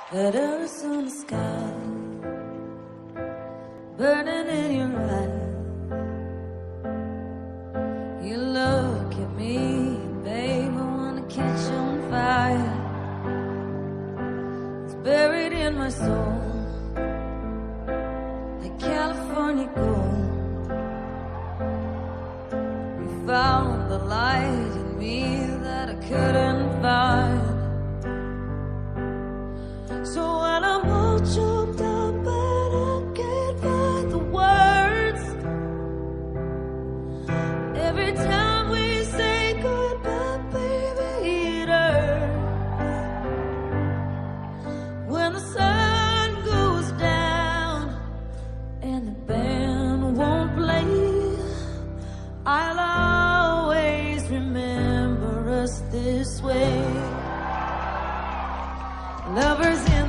Letters on the sky, burning in your eyes. You look at me, babe, I wanna catch on fire. It's buried in my soul, like California gold. You found the light in me that I couldn't find. So when I'm all choked up and I can't find the words, every time we say goodbye, baby, it hurts. When the sun goes down and the band won't play, I'll always remember us this way. Lovers in